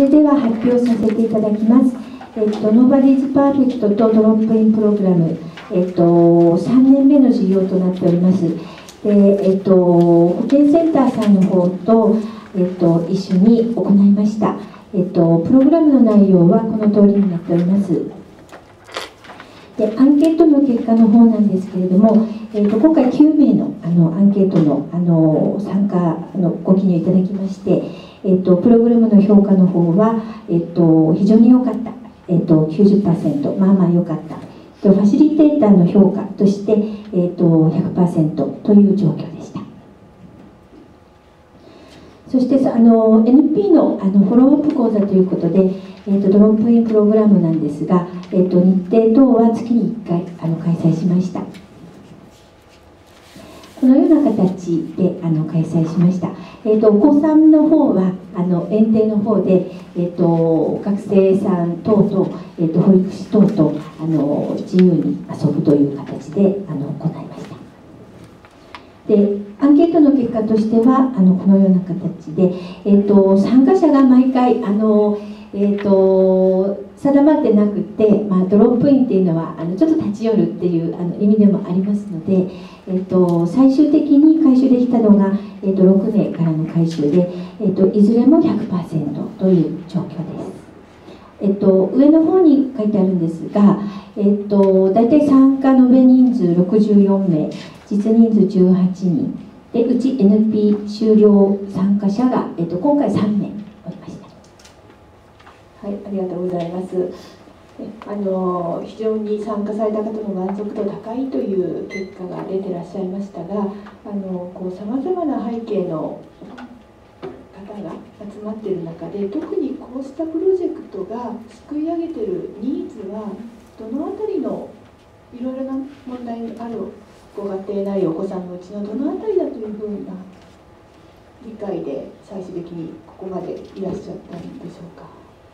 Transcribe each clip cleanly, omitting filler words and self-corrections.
それでは発表させていただきます。Nobody's Perfect とドロップインプログラム、3年目の授業となっております。で保健センターさんの方と、一緒に行いました。プログラムの内容はこの通りになっております。でアンケートの結果の方なんですけれども、今回9名のアンケートの参加ご記入いただきまして、プログラムの評価の方は、非常に良かった、90%、まあまあ良かった、ファシリテーターの評価として、100% という状況でした。そしてNP のフォローアップ講座ということで、ドロップインプログラムなんですが、日程等は月に1回開催しました。このような形で開催しました。お子さんの方は園庭の方で、学生さん等と、保育士等と自由に遊ぶという形で行いました。でアンケートの結果としてはこのような形で、参加者が毎回定まってなくて、ドロップインっていうのはちょっと立ち寄るっていう意味でもありますので、最終的に回収できたのが、6名からの回収で、いずれも 100% という状況です。上の方に書いてあるんですが、大体参加の延べ人数64名、実人数18人で、うち NP 修了参加者が、今回3名おりました。 はい、ありがとうございます。非常に参加された方の満足度高いという結果が出てらっしゃいましたが、さまざまな背景の方が集まっている中で、特にこうしたプロジェクトがすくい上げているニーズはどのあたりのいろいろな問題のあるご家庭ないお子さんのうちのどのあたりだというふうな理解で最終的にここまでいらっしゃったんでしょうか。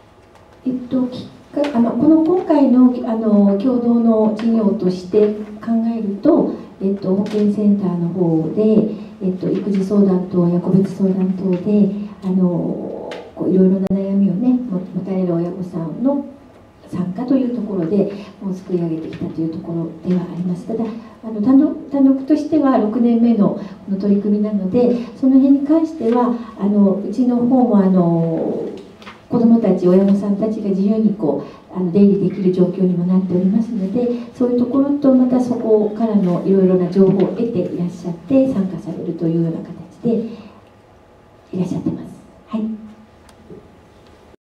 今回の共同の事業として考えると、保健センターの方で、育児相談等や個別相談等でいろいろな悩みをね持たれる親御さんの参加というところでもうすくい上げてきたというところではあります。ただ単独としては6年目の取り組みなので、その辺に関してはうちの方も子どもたち親御さんたちが自由に出入りできる状況にもなっておりますので、そういうところとまたそこからのいろいろな情報を得ていらっしゃって参加されるというような形でいらっしゃってます。はい。